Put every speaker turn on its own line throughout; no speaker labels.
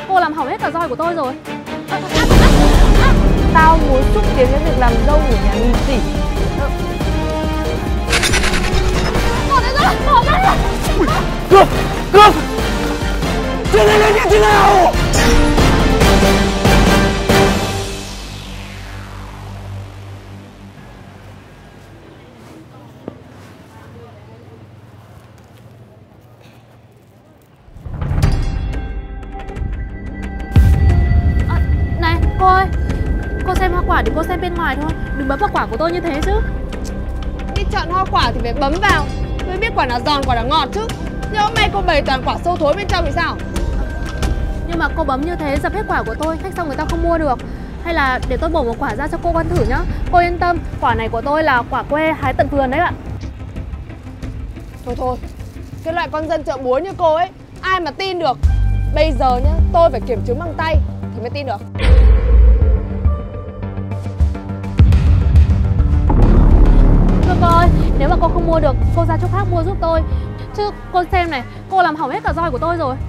Cô làm hỏng hết cả roi của tôi rồi.
Tao muốn xúc tiến cái việc làm dâu của nhà nghìn tỷ.
Bỏ tay ra! Bỏ tay ra!
Cương! Cương! Chuyện này là như thế nào?
Này, cô ơi! Cô xem hoa quả thì cô xem bên ngoài thôi. Đừng bấm vào quả của tôi như thế chứ.
Đi chọn hoa quả thì phải bấm vào mới biết quả nào giòn quả nào ngọt chứ. Nhưng hôm nay cô bày toàn quả sâu thối bên trong thì sao?
Nhưng mà cô bấm như thế dập hết quả của tôi, khách xong người ta không mua được. Hay là để tôi bổ một quả ra cho cô ăn thử nhá. Cô yên tâm, quả này của tôi là quả quê hái tận vườn đấy ạ.
Thôi thôi, cái loại con dân chợ búa như cô ấy, ai mà tin được. Bây giờ nhá, tôi phải kiểm chứng bằng tay thì mới tin được.
Thưa cô ơi, nếu mà cô không mua được, cô ra chỗ khác mua giúp tôi. Chứ cô xem này, cô làm hỏng hết cả roi của tôi rồi.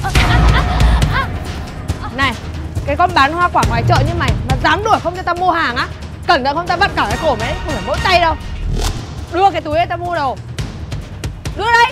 Này, cái con bán hoa quả ngoài chợ như mày mà dám đuổi không cho tao mua hàng á, cẩn thận không tao bắt cả cái cổ mày, không phải mỗi tay đâu. Đưa cái túi ấy tao mua đồ. Đưa đây.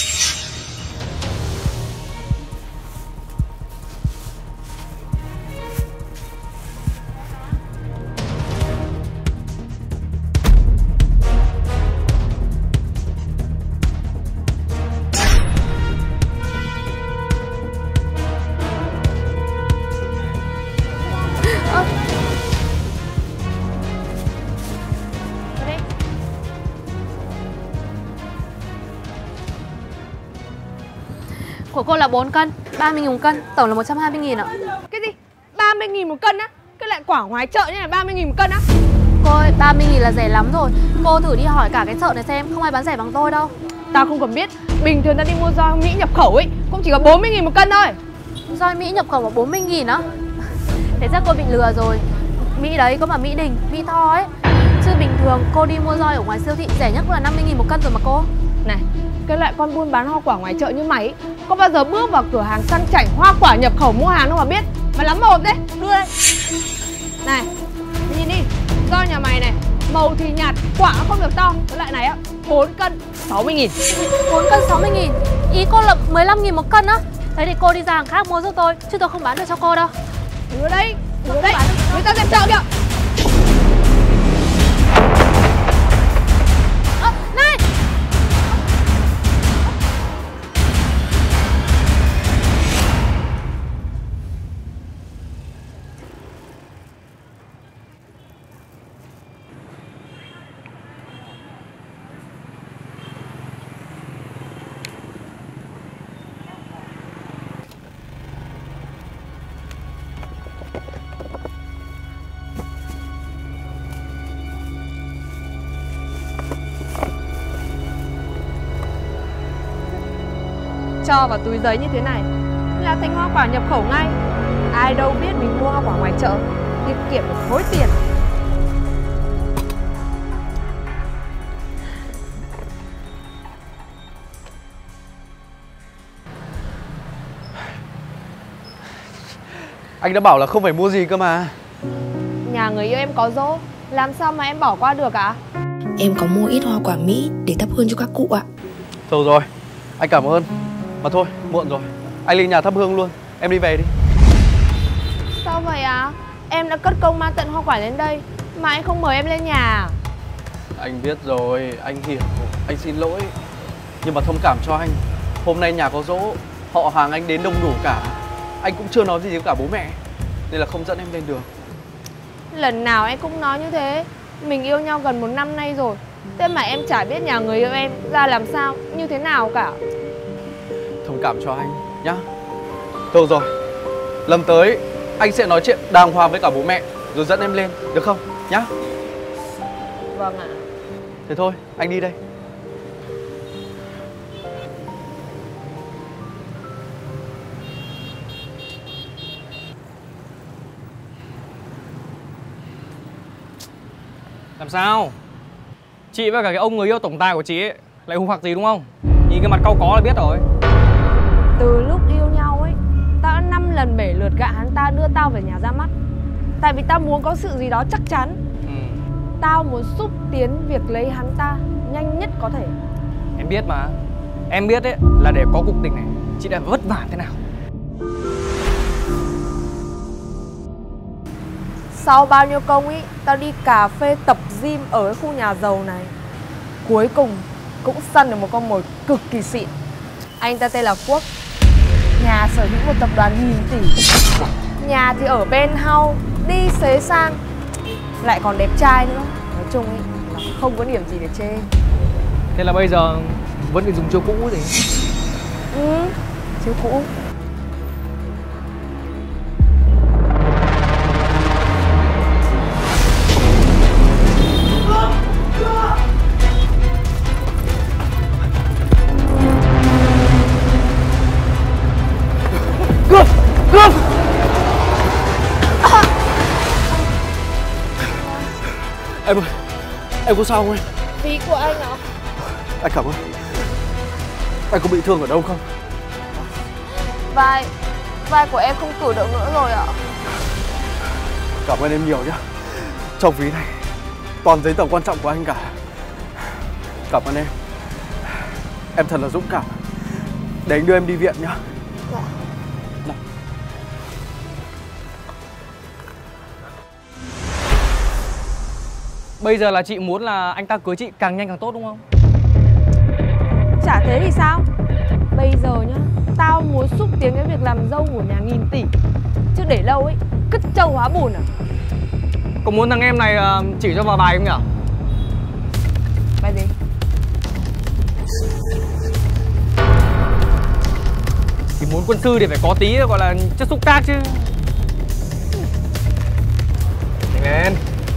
Của cô là 4 cân, 30.000 một cân, tổng là 120.000 ạ.
Cái gì? 30.000 một cân á? Cái loại quả ngoài chợ như này 30.000 một cân á?
Cô ơi, 30.000 là rẻ lắm rồi. Cô thử đi hỏi cả cái chợ này xem, không ai bán rẻ bằng tôi đâu.
Tao không cần biết, bình thường tao đi mua roi Mỹ nhập khẩu ấy cũng chỉ có 40.000 một cân thôi.
Roi Mỹ nhập khẩu có 40.000 á? Thế chắc cô bị lừa rồi. Mỹ đấy có mà Mỹ Đình, Mỹ Tho ấy. Chứ bình thường cô đi mua roi ở ngoài siêu thị rẻ nhất là 50.000 một cân rồi mà cô.
Này, cái loại con buôn bán hoa quả ngoài chợ như mày ấy, có bao giờ bước vào cửa hàng săn chảnh hoa quả nhập khẩu mua hàng đâu mà biết. Mày lắm mồm đấy, đưa đây. Này, nhìn đi, roi nhà mày này, màu thì nhạt, quả không được to. Cái loại này á, 4 cân 60.000.
4 cân 60.000? Ý cô là 15.000 một cân á? Thế thì cô đi ra hàng khác mua giúp tôi, chứ tôi không bán được cho cô đâu.
Đưa đây, đưa đây, người ta xem chợ kìa.
Này!
Cho vào túi giấy như thế này là thành hoa quả nhập khẩu ngay. Ai đâu biết mình mua hoa quả ngoài chợ, tiết kiệm được khối tiền.
Anh đã bảo là không phải mua gì cơ mà.
Nhà người yêu em có dỗ, làm sao mà em bỏ qua được ạ?
Em có mua ít hoa quả Mỹ để thắp hương cho các cụ ạ.
Thôi rồi, anh cảm ơn. Mà thôi, muộn rồi. Anh lên nhà thắp hương luôn. Em đi về đi.
Sao vậy ạ? Em đã cất công mang tận hoa quả đến đây mà anh không mời em lên nhà à?
Anh biết rồi, anh hiểu. Anh xin lỗi. Nhưng mà thông cảm cho anh. Hôm nay nhà có dỗ, họ hàng anh đến đông đủ cả. Anh cũng chưa nói gì với cả bố mẹ, nên là không dẫn em lên được.
Lần nào em cũng nói như thế. Mình yêu nhau gần 1 năm nay rồi, thế mà em chả biết nhà người yêu em ra làm sao, như thế nào cả.
Thông cảm cho anh nhá. Thôi rồi, lần tới anh sẽ nói chuyện đàng hoàng với cả bố mẹ rồi dẫn em lên, được không nhá?
Vâng ạ.
Thế thôi, anh đi đây.
Làm sao? Chị với cả cái ông người yêu tổng tài của chị ấy lại hung hặc gì đúng không? Nhìn cái mặt cau có là biết rồi.
Từ lúc yêu nhau ấy, tao đã 5 lần 7 lượt gạ hắn ta đưa tao về nhà ra mắt. Tại vì tao muốn có sự gì đó chắc chắn. Tao muốn xúc tiến việc lấy hắn ta nhanh nhất có thể.
Em biết mà. Em biết đấy là để có cuộc tình này chị đã vất vả thế nào.
Sau bao nhiêu công ý, tao đi cà phê tập gym ở cái khu nhà giàu này, cuối cùng cũng săn được một con mồi cực kỳ xịn. Anh ta tên là Quốc, nhà sở hữu một tập đoàn nghìn tỷ, nhà thì ở penthouse, đi xế sang, lại còn đẹp trai nữa. Nói chung ý là không có điểm gì để chê.
Thế là bây giờ vẫn định dùng chiêu cũ gì?
Chiêu cũ.
Cướp! Em ơi, em có sao không em?
Ví của anh ạ.
Anh cảm ơn. Anh có bị thương ở đâu không?
Vai của em không cử động nữa rồi ạ.
Cảm ơn em nhiều nhá. Trong ví này toàn giấy tờ quan trọng của anh cả. Cảm ơn em. Em thật là dũng cảm. Để anh đưa em đi viện nhá.
Dạ.
Nào.
Bây giờ là chị muốn là anh ta cưới chị càng nhanh càng tốt đúng không?
Chả thế thì sao? Bây giờ nhá, tao muốn xúc tiến cái việc làm dâu của nhà nghìn tỷ. Chứ để lâu ấy, cứt trâu hóa bùn à?
Có muốn thằng em này chỉ cho vào bài không nhở?
Bài gì?
Thì muốn quân sư thì phải có tí gọi là chất xúc tác chứ. Nhanh lên.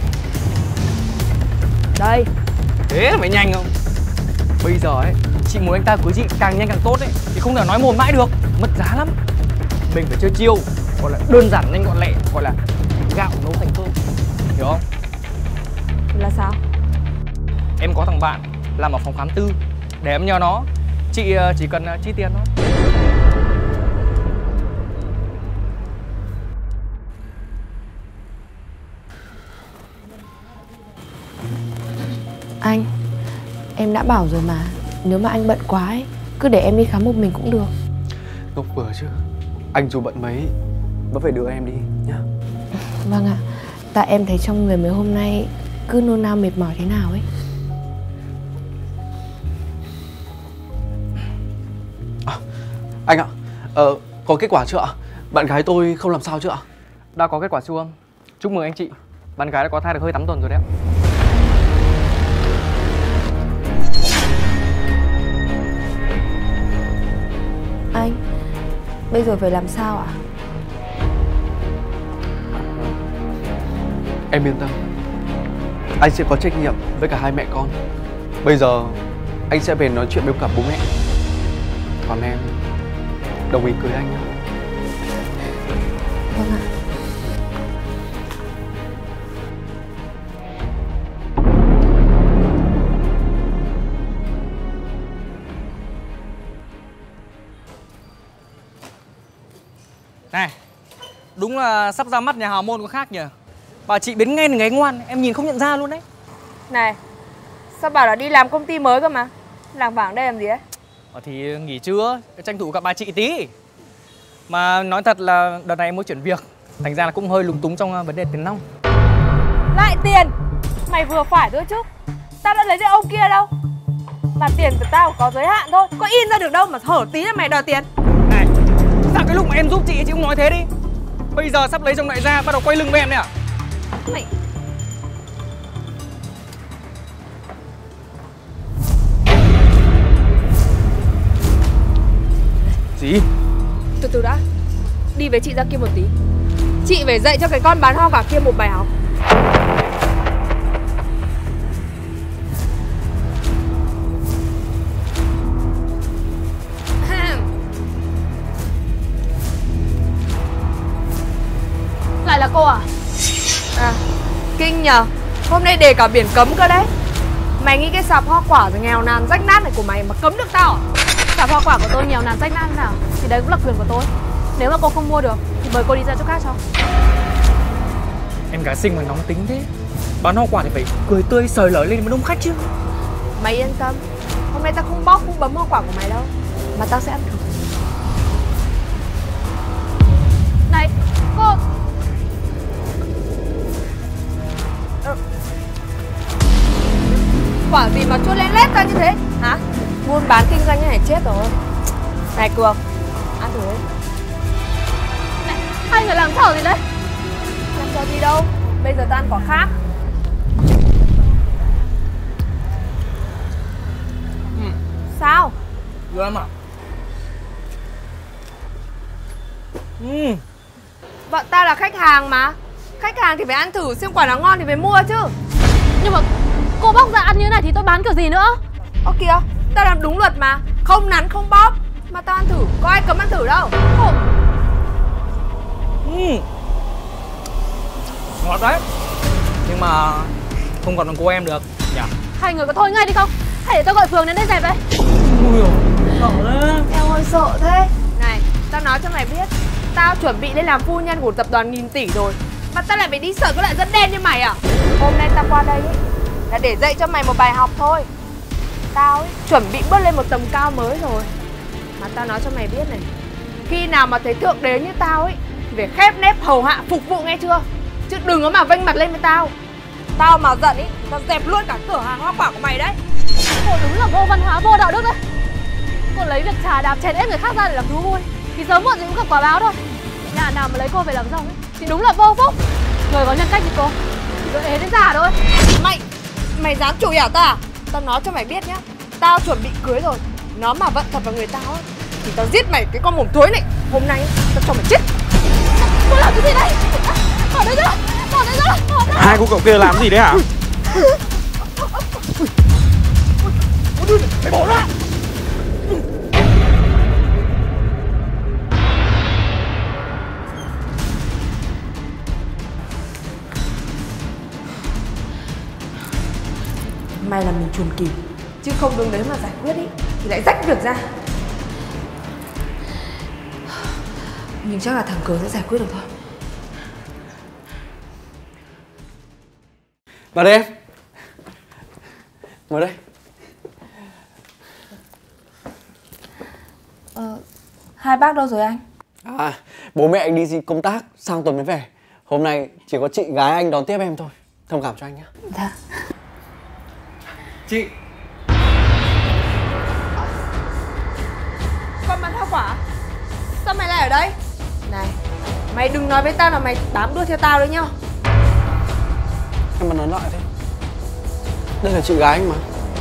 Đây.
Thế phải nhanh không? Bây giờ ấy, chị muốn anh ta cưới chị càng nhanh càng tốt ấy, thì không thể nói mồm mãi được, mất giá lắm. Mình phải chơi chiêu gọi là đơn giản nhanh gọn lẹ, gọi là gạo nấu thành cơm, hiểu không?
Là sao?
Em có thằng bạn làm ở phòng khám tư, để em nhờ nó. Chị chỉ cần chi tiền thôi.
Anh, em đã bảo rồi mà, nếu mà anh bận quá ấy, cứ để em đi khám một mình cũng được.
Ngốc vừa chứ. Anh dù bận mấy vẫn phải đưa em đi nhá.
Vâng ạ. Tại em thấy trong người mấy hôm nay cứ nôn nao mệt mỏi thế nào ấy.
Anh ạ, có kết quả chưa ạ? Bạn gái tôi không làm sao chưa ạ?
Đã có kết quả siêu âm. Chúc mừng anh chị. Bạn gái đã có thai được hơi 8 tuần rồi đấy ạ.
Anh, bây giờ phải làm sao ạ?
Em yên tâm. Anh sẽ có trách nhiệm với cả hai mẹ con. Bây giờ anh sẽ về nói chuyện với cả bố mẹ. Còn em đồng ý cưới anh nhé.
Vâng ạ.
Này, đúng là sắp ra mắt nhà hào môn có khác nhỉ. Bà chị biến ngay người ngoan, em nhìn không nhận ra luôn đấy.
Này, sao bảo là đi làm công ty mới cơ mà? Làng vàng đây làm gì đấy?
Thì nghỉ trưa, tranh thủ gặp bà chị tí. Mà nói thật là đợt này em mới chuyển việc, thành ra là cũng hơi lúng túng trong vấn đề tiền nong.
Lại tiền? Mày vừa phải thôi chứ. Tao đã lấy được ông kia đâu. Mà tiền của tao có giới hạn thôi, có in ra được đâu mà hở tí là mày đòi tiền.
Này, sao cái lúc mà em giúp chị không nói thế đi? Bây giờ sắp lấy chồng đại gia, bắt đầu quay lưng với em đấy à?
Mày...
Gì?
Từ từ đã. Đi với chị ra kia một tí. Chị phải dạy cho cái con bán hoa quả kia một bài học.
Lại là cô à?
À, kinh nhờ. Hôm nay để cả biển cấm cơ đấy. Mày nghĩ cái sạp hoa quả rồi nghèo nàn rách nát này của mày mà cấm được tao à?
Sạp hoa quả của tôi nghèo nàn rách nát nào thì đấy cũng là quyền của tôi. Nếu mà cô không mua được thì mời cô đi ra chỗ khác cho.
Em gái xinh mà nóng tính thế. Bán hoa quả thì phải cười tươi sời lởi lên mới đông khách chứ.
Mày yên tâm, hôm nay tao không bóp không bấm hoa quả của mày đâu, mà tao sẽ ăn thử.
Này, cô.
Quả gì mà chua lên lét ra như thế hả? Buôn bán kinh doanh như này chết rồi. Này Cường, ăn thử đi.
Này, hai người làm trò gì đấy?
Làm trò gì đâu, bây giờ tao ăn quả khác. Sao?
Được lắm à?
Bọn tao là khách hàng mà. Khách hàng thì phải ăn thử xem quả nào ngon thì phải mua chứ.
Nhưng mà cô bóc ra ăn như thế này thì tôi bán kiểu gì nữa?
Ơ kìa, tao làm đúng luật mà. Không nắn không bóp. Mà tao ăn thử, có ai cấm ăn thử đâu.
Cô...
Ngọt đấy. Nhưng mà không còn bằng cô em được nhỉ?
Hai người có thôi ngay đi không? Hay để tôi gọi phường đến đây dẹp đây.
Ui dồi, sợ đấy.
Em ơi sợ thế. Này, tao nói cho mày biết, tao chuẩn bị lên làm phu nhân của tập đoàn nghìn tỷ rồi, mà tao lại phải đi sợ cái loại dân đen như mày à? Hôm nay tao qua đây ấy, là để dạy cho mày một bài học thôi. Tao ấy, chuẩn bị bước lên một tầm cao mới rồi. Mà tao nói cho mày biết này, khi nào mà thấy thượng đế như tao ấy thì phải khép nép hầu hạ phục vụ nghe chưa? Chứ đừng có mà vênh mặt lên với tao. Tao mà giận ấy, tao dẹp luôn cả cửa hàng hoa quả của mày đấy.
Cô đúng là vô văn hóa, vô đạo đức đấy. Cô lấy việc trà đạp chèn ép người khác ra để làm thú vui thì sớm muộn gì cũng gặp quả báo thôi. Nhà nào mà lấy cô về làm rồng ấy thì đúng là vô phúc. Người có nhân cách như cô thì cứ ế đến già thôi.
Mày dám chửi ảo tao à? Tao nói cho mày biết nhá, tao chuẩn bị cưới rồi. Nó mà vận thật vào người tao ấy thì tao giết mày cái con mồm thối này. Hôm nay tao cho mày chết.
Cô làm cái gì đây? Ở đây nữa, ở đây nữa.
Hai cô cậu kia làm gì đấy hả?
Mày bỏ ra.
May là mình chuồn kịp, chứ không đứng đấy mà giải quyết ý thì lại rách việc ra. Nhưng chắc là thằng Cường sẽ giải quyết được thôi.
Vào đây em. Ngồi đây.
Hai bác đâu rồi anh?
À, bố mẹ anh đi công tác, sang tuần mới về. Hôm nay chỉ có chị gái anh đón tiếp em thôi. Thông cảm cho anh nhé.
Dạ.
Chị.
Con bán hoa quả? Sao mày lại ở đây? Này, mày đừng nói với tao là mày bám đuôi theo tao đấy nhá.
Em mà nói lại thế. Đây là chị gái anh mà.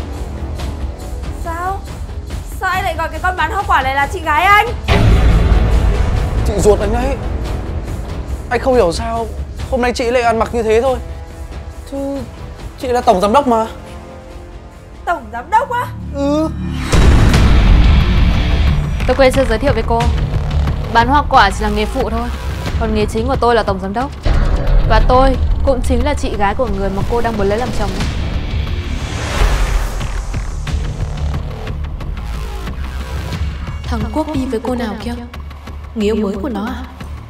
Sao? Sao anh lại gọi cái con bán hoa quả này là chị gái anh?
Chị ruột anh đấy. Anh không hiểu sao hôm nay chị lại ăn mặc như thế thôi. Chứ chị là tổng giám đốc mà.
Tổng giám đốc á?
Ừ.
Tôi quên chưa giới thiệu với cô. Bán hoa quả chỉ là nghề phụ thôi. Còn nghề chính của tôi là tổng giám đốc. Và tôi cũng chính là chị gái của người mà cô đang muốn lấy làm chồng.
Thằng Quốc đi với cô nào kia? Người yêu mới của nó à?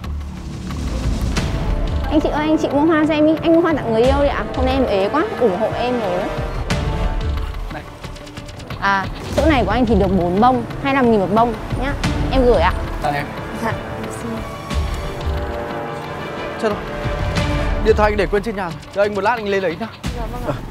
Anh chị ơi, anh chị mua hoa cho em đi. Anh mua hoa tặng người yêu đi ạ. Hôm nay em ế quá, ủng hộ em rồi.
Này.
À, chỗ này của anh thì được 4 bông, 25.000 một bông nhá. Em gửi ạ.
Dạ em.
Dạ.
Chết rồi. Điện thoại anh để quên trên nhà rồi. Đợi anh một lát anh lên lấy nhá.
Dạ vâng ạ.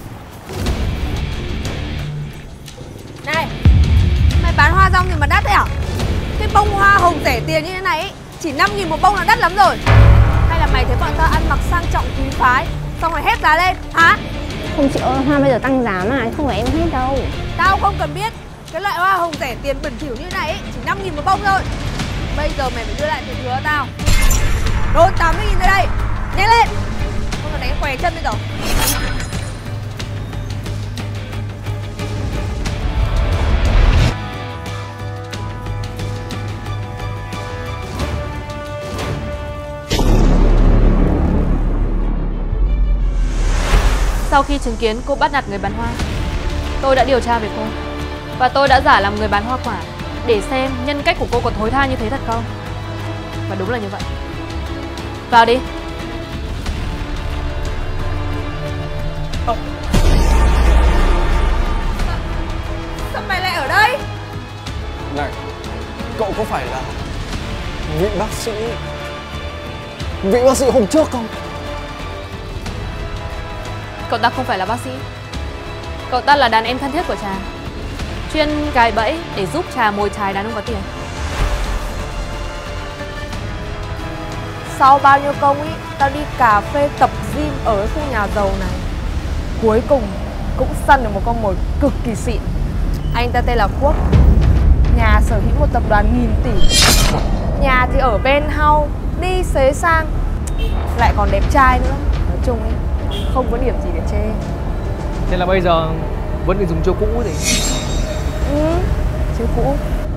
Này, mày bán hoa rong gì mà đắt thế à? Cái bông hoa hồng rẻ tiền như thế này ấy, chỉ 5.000 một bông là đắt lắm rồi. Hay là mày thấy bọn tao ăn mặc sang trọng quý phái xong rồi hết giá lên hả?
Không chị ơi, hoa bây giờ tăng giá mà, không phải em hết đâu.
Tao không cần biết. Cái loại hoa hồng rẻ tiền bẩn thỉu như thế này ấy, chỉ 5.000 một bông thôi. Bây giờ mày phải đưa lại tiền thừa tao. Đôi 80.000 ra đây. Nhanh lên. Không là đánh què chân lên rồi.
Sau khi chứng kiến cô bắt nạt người bán hoa, tôi đã điều tra về cô. Và tôi đã giả làm người bán hoa quả để xem nhân cách của cô có thối tha như thế thật không. Và đúng là như vậy. Vào đi.
Sao mày lại ở đây?
Này, cậu có phải là vị bác sĩ hôm trước không?
Cậu ta không phải là bác sĩ. Cậu ta là đàn em thân thiết của Trà, chuyên gài bẫy để giúp Trà mồi chài đàn ông có tiền.
Sau bao nhiêu công ý, tao đi cà phê tập gym ở cái khu nhà giàu này, cuối cùng cũng săn được một con mồi cực kỳ xịn. Anh ta tên là Quốc, nhà sở hữu một tập đoàn nghìn tỷ, nhà thì ở penthouse, đi xế sang, lại còn đẹp trai nữa. Nói chung ấy, không có điểm gì để chê.
Thế là bây giờ vẫn định dùng chiêu cũ gì?
Chiêu cũ.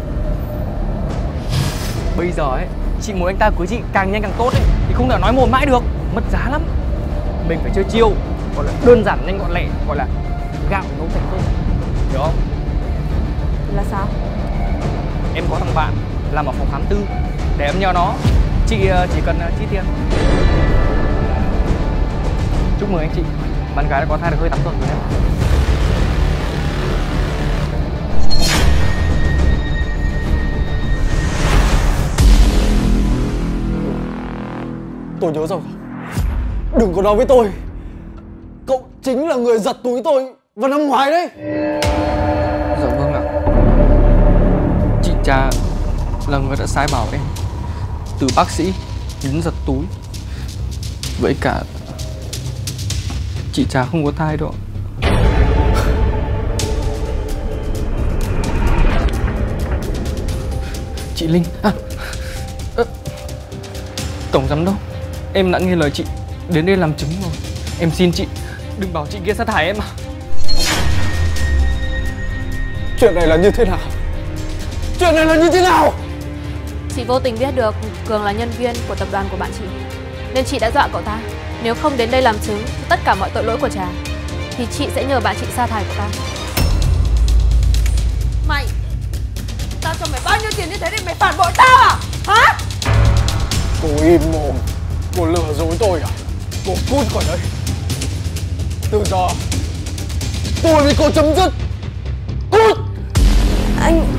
Bây giờ ấy, chị muốn anh ta cưới chị càng nhanh càng tốt ấy, thì không thể nói mồm mãi được, mất giá lắm. Mình phải chơi chiêu, gọi là đơn giản nhanh gọn lẹ, gọi là gạo nấu thành cơm, hiểu không?
Là sao?
Em có thằng bạn làm ở phòng khám tư, để em nhờ nó, chị chỉ cần chi tiền. Chúc mừng anh chị, bạn gái đã có thai được hơi 8 tuần rồi đấy.
Tôi nhớ rồi. Đừng có nói với tôi cậu chính là người giật túi tôi vào năm ngoái đấy.
Dạ vâng ạ. Chị Trà là người đã sai bảo em, từ bác sĩ đến giật túi. Vậy cả chị Trà không có thai đâu. Chị Linh Tổng giám đốc, em đã nghe lời chị đến đây làm chứng rồi. Em xin chị đừng bảo chị kia sát hại em à.
Chuyện này là như thế nào? Chuyện này là như thế nào?
Chị vô tình biết được Cường là nhân viên của tập đoàn của bạn chị, nên chị đã dọa cậu ta nếu không đến đây làm chứng cho tất cả mọi tội lỗi của Trà thì chị sẽ nhờ bạn chị sa thải cậu ta.
Mày, tao cho mày bao nhiêu tiền như thế để mày phản bội tao à? Hả?
Cô im mồm. Cô lừa dối tôi à? Cô cút khỏi đây. Từ giờ tôi với cô chấm dứt. Cút.
Anh